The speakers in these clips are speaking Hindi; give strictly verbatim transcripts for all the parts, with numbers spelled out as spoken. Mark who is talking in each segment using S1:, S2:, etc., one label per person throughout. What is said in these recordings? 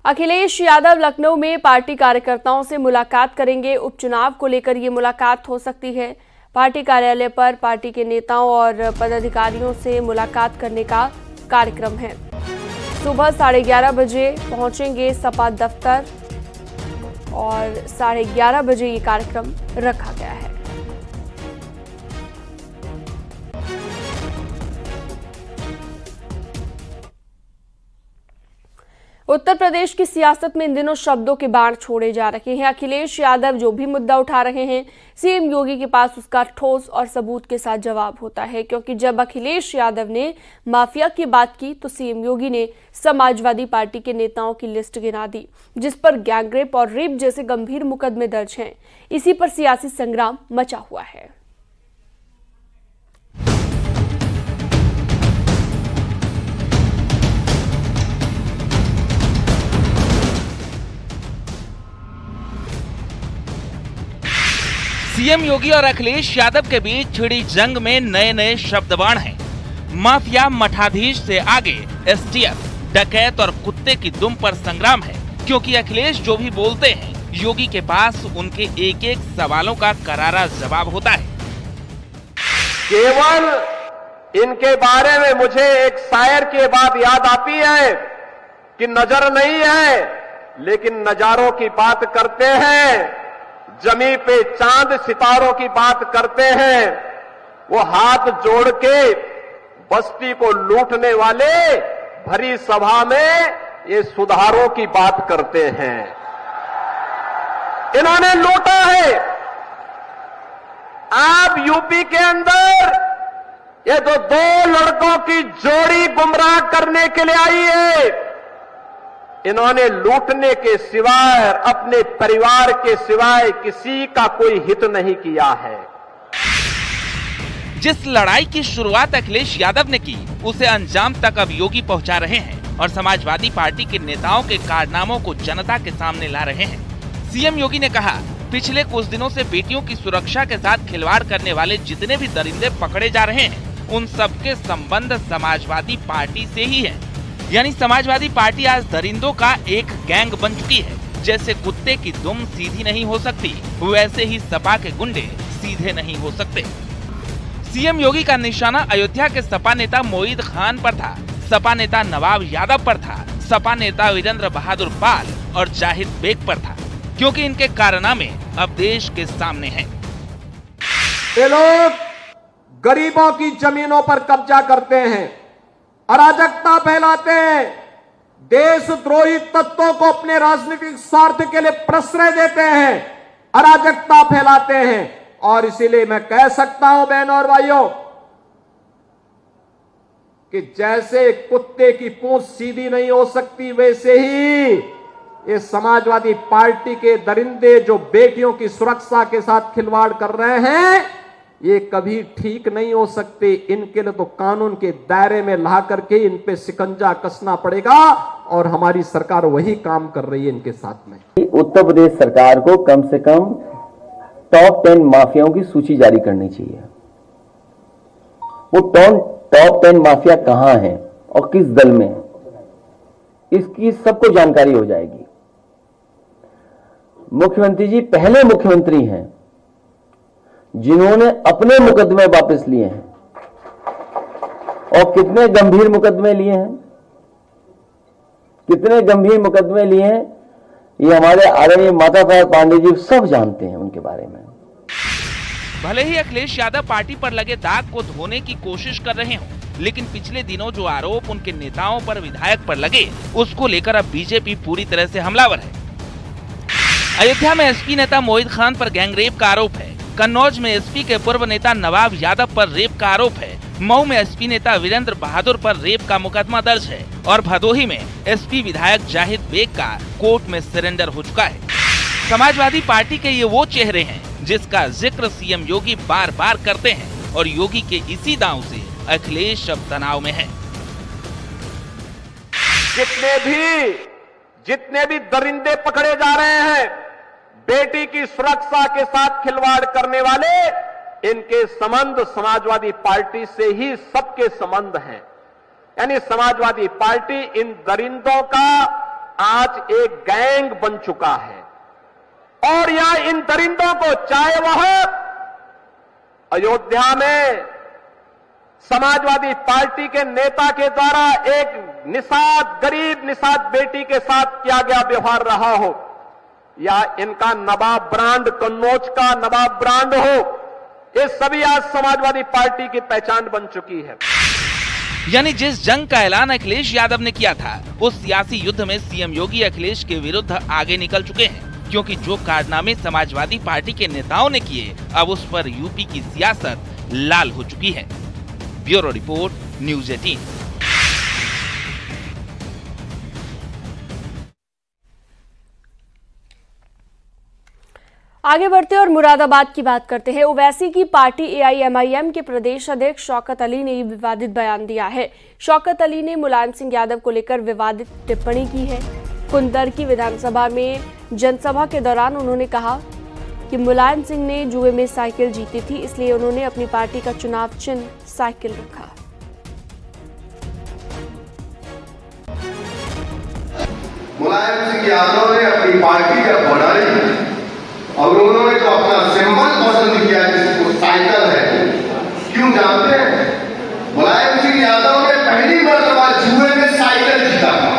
S1: अखिलेश यादव लखनऊ में पार्टी कार्यकर्ताओं से मुलाकात करेंगे। उपचुनाव को लेकर ये मुलाकात हो सकती है। पार्टी कार्यालय पर पार्टी के नेताओं और पदाधिकारियों से मुलाकात करने का कार्यक्रम है। सुबह साढ़े ग्यारह बजे पहुंचेंगे सपा दफ्तर और साढ़े ग्यारह बजे ये कार्यक्रम रखा गया है। उत्तर प्रदेश की सियासत में इन दिनों शब्दों के बाण छोड़े जा रहे हैं। अखिलेश यादव जो भी मुद्दा उठा रहे हैं, सीएम योगी के पास उसका ठोस और सबूत के साथ जवाब होता है। क्योंकि जब अखिलेश यादव ने माफिया की बात की तो सीएम योगी ने समाजवादी पार्टी के नेताओं की लिस्ट गिना दी, जिस पर गैंगरेप और रेप जैसे गंभीर मुकदमे दर्ज हैं। इसी पर सियासी संग्राम मचा हुआ है।
S2: सीएम योगी और अखिलेश यादव के बीच छिड़ी जंग में नए नए शब्दबाण हैं। माफिया मठाधीश से आगे एसटीएफ, डकैत और कुत्ते की दुम पर संग्राम है। क्योंकि अखिलेश जो भी बोलते हैं, योगी के पास उनके एक एक सवालों का करारा जवाब होता है।
S3: केवल इनके बारे में मुझे एक शायर की बात याद आती है कि नजर नहीं है लेकिन नजारों की बात करते हैं, जमी पे चांद सितारों की बात करते हैं। वो हाथ जोड़ के बस्ती को लूटने वाले भरी सभा में ये सुधारों की बात करते हैं। इन्होंने लूटा है। आप यूपी के अंदर ये तो दो लड़कों की जोड़ी गुमराह करने के लिए आई है। इन्होंने लूटने के सिवाय, अपने परिवार के सिवाय किसी का कोई हित नहीं किया है।
S2: जिस लड़ाई की शुरुआत अखिलेश यादव ने की, उसे अंजाम तक अब योगी पहुंचा रहे हैं और समाजवादी पार्टी के नेताओं के कारनामों को जनता के सामने ला रहे हैं। सीएम योगी ने कहा, पिछले कुछ दिनों से बेटियों की सुरक्षा के साथ खिलवाड़ करने वाले जितने भी दरिंदे पकड़े जा रहे हैं, उन सबके संबंध समाजवादी पार्टी से ही है। यानी समाजवादी पार्टी आज दरिंदों का एक गैंग बन चुकी है। जैसे कुत्ते की दुम सीधी नहीं हो सकती, वैसे ही सपा के गुंडे सीधे नहीं हो सकते। सीएम योगी का निशाना अयोध्या के सपा नेता मोईद खान पर था, सपा नेता नवाब यादव पर था, सपा नेता वीरेंद्र बहादुर पाल और जाहिद बेग पर था। क्योंकि इनके कारनामे अब देश के सामने हैं।
S3: ये लोग गरीबों की जमीनों पर कब्जा करते हैं, अराजकता फैलाते हैं, देशद्रोही तत्वों को अपने राजनीतिक स्वार्थ के लिए प्रश्रय देते हैं, अराजकता फैलाते हैं। और इसीलिए मैं कह सकता हूं बहनों और भाइयों कि जैसे कुत्ते की पूंछ सीधी नहीं हो सकती, वैसे ही ये समाजवादी पार्टी के दरिंदे जो बेटियों की सुरक्षा के साथ खिलवाड़ कर रहे हैं, ये कभी ठीक नहीं हो सकते। इनके लिए तो कानून के दायरे में ला करके इन पे शिकंजा कसना पड़ेगा और हमारी सरकार वही काम कर रही है इनके साथ में।
S4: उत्तर प्रदेश सरकार को कम से कम टॉप टेन माफियाओं की सूची जारी करनी चाहिए। वो टॉप टेन माफिया कहां है और किस दल में है, इसकी सबको जानकारी हो जाएगी। मुख्यमंत्री जी पहले मुख्यमंत्री हैं जिन्होंने अपने मुकदमे वापस लिए हैं, और कितने गंभीर मुकदमे लिए हैं, कितने गंभीर मुकदमे लिए हैं, ये हमारे आदरणीय माता साहब पांडे जी सब जानते हैं उनके बारे में।
S2: भले ही अखिलेश यादव पार्टी पर लगे दाग को धोने की कोशिश कर रहे हों, लेकिन पिछले दिनों जो आरोप उनके नेताओं पर, विधायक पर लगे, उसको लेकर अब बीजेपी पूरी तरह से हमलावर है। अयोध्या में एसपी नेता मोईद खान पर गैंगरेप का आरोप है। कन्नौज में एसपी के पूर्व नेता नवाब यादव पर रेप का आरोप है। मऊ में एसपी नेता वीरेंद्र बहादुर पर रेप का मुकदमा दर्ज है और भदोही में एसपी विधायक जाहिद बेग का कोर्ट में सरेंडर हो चुका है। समाजवादी पार्टी के ये वो चेहरे हैं जिसका जिक्र सीएम योगी बार बार करते हैं और योगी के इसी दांव से अखिलेश अब तनाव में है।
S3: जितने भी जितने भी दरिंदे पकड़े जा रहे हैं, बेटी की सुरक्षा के साथ खिलवाड़ करने वाले, इनके संबंध समाजवादी पार्टी से ही सबके संबंध हैं। यानी समाजवादी पार्टी इन दरिंदों का आज एक गैंग बन चुका है और यहां इन दरिंदों को, चाहे वह अयोध्या में समाजवादी पार्टी के नेता के द्वारा एक निषाद, गरीब निषाद बेटी के साथ किया गया व्यवहार रहा हो, या इनका नवाब ब्रांड, कन्नौज का नवाब ब्रांड हो, ये सभी आज समाजवादी पार्टी की पहचान बन चुकी है।
S2: यानी जिस जंग का ऐलान अखिलेश यादव ने किया था, उस सियासी युद्ध में सीएम योगी अखिलेश के विरुद्ध आगे निकल चुके हैं, क्योंकि जो कारनामे समाजवादी पार्टी के नेताओं ने किए, अब उस पर यूपी की सियासत लाल हो चुकी है। ब्यूरो रिपोर्ट, न्यूज़ अठारह।
S1: आगे बढ़ते और मुरादाबाद की बात करते हैं। ओवैसी की पार्टी एआईएमआईएम के प्रदेश अध्यक्ष शौकत अली ने विवादित बयान दिया है। शौकत अली ने मुलायम सिंह यादव को लेकर विवादित टिप्पणी की है। कुंदर की विधानसभा में जनसभा के दौरान उन्होंने कहा कि मुलायम सिंह ने जुए में साइकिल जीती थी, इसलिए उन्होंने अपनी पार्टी का चुनाव चिन्ह साइकिल रखा।
S5: मुलायम सिंह यादव ने अपनी पार्टी का बनाई और उन्होंने जो अपना सिंबल पसंद किया जिसको साइकिल है, क्यों जानते हैं? मुलायम सिंह यादव ने पहली मर्तबा जुए में साइकिल जीता था।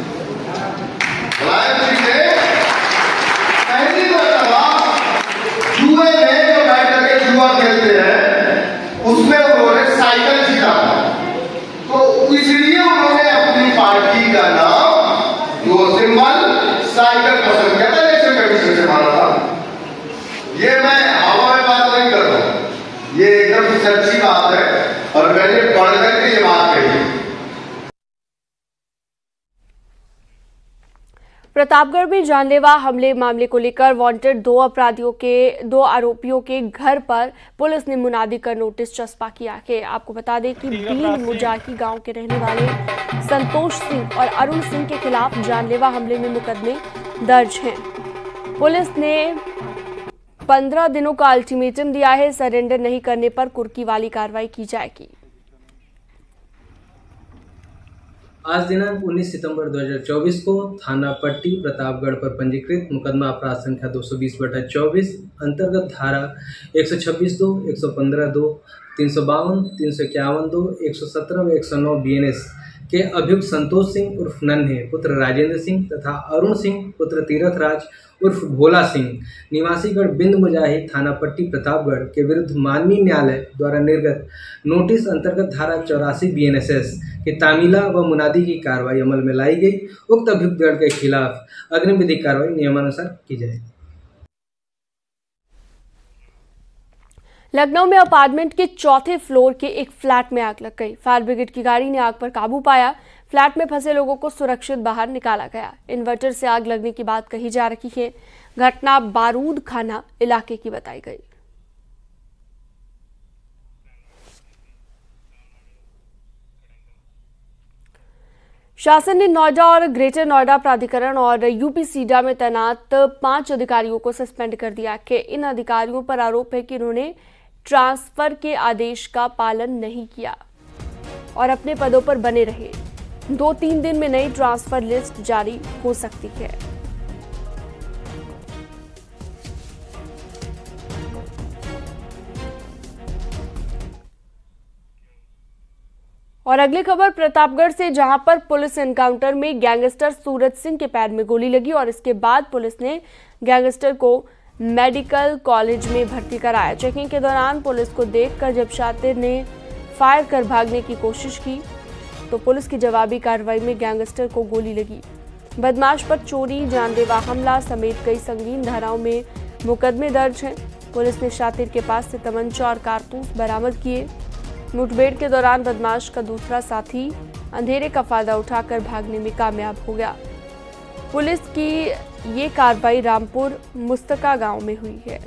S5: मुलायम सिंह ने पहली मर्तबा जुए में जो बैठ करके जुआ खेलते हैं उसमें उन्होंने साइकिल जीता था। तो इसलिए उन्होंने अपनी पार्टी का नाम, जो सिंबल, साइकिल पसंद किया था। इलेक्शन कमीशन से माना था। ये मैं हवा में बात नहीं कर रहा हूं, ये एकदम सच्ची बात है और मैंने पढ़ करके ये बात कही।
S1: प्रतापगढ़ में जानलेवा हमले मामले को लेकर वांटेड दो अपराधियों के दो आरोपियों के घर पर पुलिस ने मुनादी कर नोटिस चस्पा किया है। आपको बता दें कि बीन मुजाही गांव के रहने वाले संतोष सिंह और अरुण सिंह के खिलाफ जानलेवा हमले में मुकदमे दर्ज हैं। पुलिस ने पंद्रह दिनों का अल्टीमेटम दिया है। सरेंडर नहीं करने पर कुर्की वाली कार्रवाई की जाएगी।
S6: आज दिनांक उन्नीस सितंबर दो हज़ार चौबीस को थाना पट्टी प्रतापगढ़ पर पंजीकृत मुकदमा अपराध संख्या दो सौ बीस बटा चौबीस अंतर्गत धारा एक सौ छब्बीस दो, एक सौ पंद्रह दो, तीन सौ बावन, तीन सौ इक्यावन दो, एक सौ सत्रह व एक सौ नौ बी एन एस के अभियुक्त संतोष सिंह उर्फ नन्हे पुत्र राजेंद्र सिंह तथा अरुण सिंह पुत्र तीरथ राज उर्फ भोला सिंह निवासीगढ़ बिंद मुजाही थाना पट्टी प्रतापगढ़ के विरुद्ध माननीय न्यायालय द्वारा निर्गत नोटिस अंतर्गत धारा चौरासी बी एन एस एस की तामीला व मुनादी की कार्रवाई अमल में लाई गई। उक्त अभियुक्त गण के खिलाफ अग्रिम विधिक कार्रवाई नियमानुसार की जाएगी।
S1: लखनऊ में अपार्टमेंट के चौथे फ्लोर के एक फ्लैट में आग लग गई। फायर ब्रिगेड की गाड़ी ने आग पर काबू पाया। फ्लैट में फंसे लोगों को सुरक्षित बाहर निकाला गया। इन्वर्टर से आग लगने की बात कही जा रही है। घटना बारूद खाना इलाके की बताई गई। शासन ने नोएडा और ग्रेटर नोएडा प्राधिकरण और यूपी सीडा में तैनात पांच अधिकारियों को सस्पेंड कर दिया है। इन अधिकारियों पर आरोप है कि उन्होंने ट्रांसफर के आदेश का पालन नहीं किया और अपने पदों पर बने रहे। दो तीन दिन में नई ट्रांसफर लिस्ट जारी हो सकती है। और अगली खबर प्रतापगढ़ से, जहां पर पुलिस एनकाउंटर में गैंगस्टर सूरज सिंह के पैर में गोली लगी और इसके बाद पुलिस ने गैंगस्टर को मेडिकल कॉलेज में भर्ती कराया। चेकिंग के दौरान पुलिस को देखकर जब शातिर ने फायर कर भागने की कोशिश की तो पुलिस की जवाबी कार्रवाई में गैंगस्टर को गोली लगी। बदमाश पर चोरी, जानलेवा हमला समेत कई संगीन धाराओं में मुकदमे दर्ज हैं। पुलिस ने शातिर के पास से तमंचा और कारतूस बरामद किए। मुठभेड़ के दौरान बदमाश का दूसरा साथी अंधेरे का फायदा उठाकर भागने में कामयाब हो गया। पुलिस की ये कार्रवाई रामपुर मुस्तका गांव में हुई है।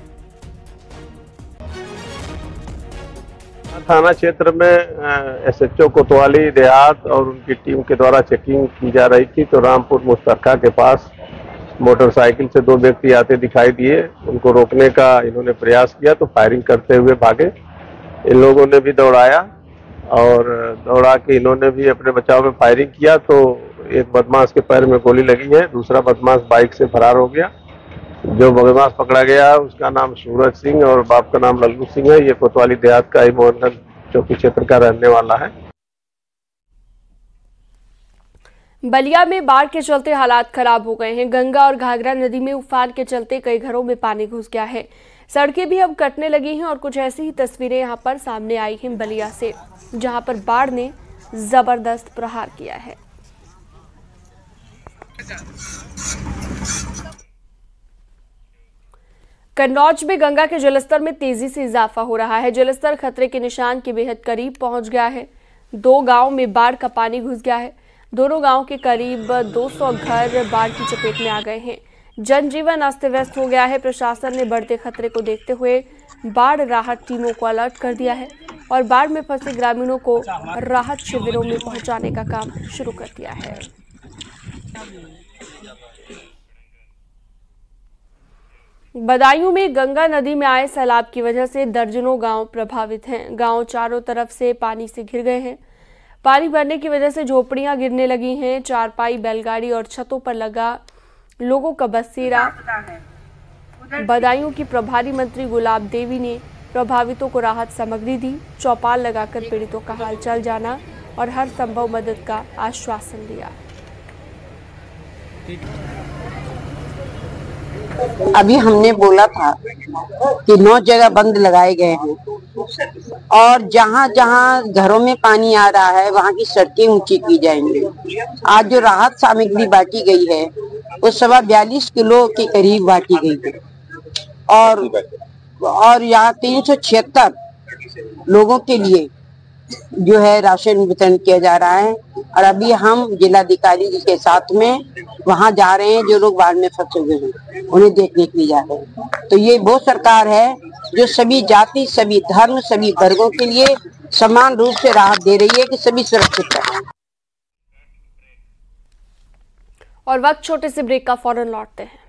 S3: थाना क्षेत्र में एस एच ओ कोतवाली देहात और उनकी टीम के द्वारा चेकिंग की जा रही थी तो रामपुर मुस्तका के पास मोटरसाइकिल से दो व्यक्ति आते दिखाई दिए। उनको रोकने का इन्होंने प्रयास किया तो फायरिंग करते हुए भागे। इन लोगों ने भी दौड़ाया और दौड़ा के इन्होंने भी अपने बचाव में फायरिंग किया तो
S7: एक बदमाश के पैर में गोली लगी है, दूसरा बदमाश बाइक से फरार हो गया। जो बदमाश पकड़ा गया उसका नाम सूरज सिंह और बाप का नाम लल्लू सिंह है। ये कोतवाली देहात का ही मोहनगंज चौकी क्षेत्र का रहने वाला है।
S1: बलिया में बाढ़ के चलते हालात खराब हो गए हैं। गंगा और घाघरा नदी में उफान के चलते कई घरों में पानी घुस गया है। सड़कें भी अब कटने लगी हैं और कुछ ऐसी ही तस्वीरें यहां पर सामने आई हैं बलिया से, जहां पर बाढ़ ने जबरदस्त प्रहार किया है। कन्नौज में गंगा के जलस्तर में तेजी से इजाफा हो रहा है। जलस्तर खतरे के निशान के बेहद करीब पहुंच गया है। दो गांव में बाढ़ का पानी घुस गया है। दोनों गांव के करीब दो सौ घर बाढ़ की चपेट में आ गए हैं। जनजीवन अस्त व्यस्त हो गया है। प्रशासन ने बढ़ते खतरे को देखते हुए बाढ़ राहत टीमों को अलर्ट कर दिया है और बाढ़ में फंसे ग्रामीणों को राहत शिविरों में पहुंचाने का काम शुरू कर दिया है। बदायूं में गंगा नदी में आए सैलाब की वजह से दर्जनों गांव प्रभावित हैं। गांव चारों तरफ से पानी से घिर गए हैं। पानी भरने की वजह से झोपड़ियां गिरने लगी हैं। चारपाई, बैलगाड़ी और छतों पर लगा लोगों का बसेरा। बदायूं की प्रभारी मंत्री गुलाब देवी ने प्रभावितों को राहत सामग्री दी। चौपाल लगाकर पीड़ितों का हालचाल जाना और हर संभव मदद का आश्वासन दिया।
S8: अभी हमने बोला था कि नौ जगह बंद लगाए गए हैं और जहां जहां घरों में पानी आ रहा है वहां की सड़कें ऊंची की जाएंगी। आज जो राहत सामग्री बांटी गई है वो सवा बयालीस किलो के करीब बांटी गई है और और यहाँ तीन सौ छिहत्तर लोगों के लिए जो है राशन वितरण किया जा रहा है। और अभी हम जिलाधिकारी जी के साथ में वहां जा रहे हैं। जो लोग बाढ़ में फंसे हुए हैं उन्हें देखने के लिए जा रहे हैं। तो ये वो सरकार है जो सभी जाति, सभी धर्म, सभी वर्गों के लिए समान रूप से राहत दे रही है कि सभी सुरक्षित रहें।
S1: और वक्त छोटे से ब्रेक का, फौरन लौटते हैं।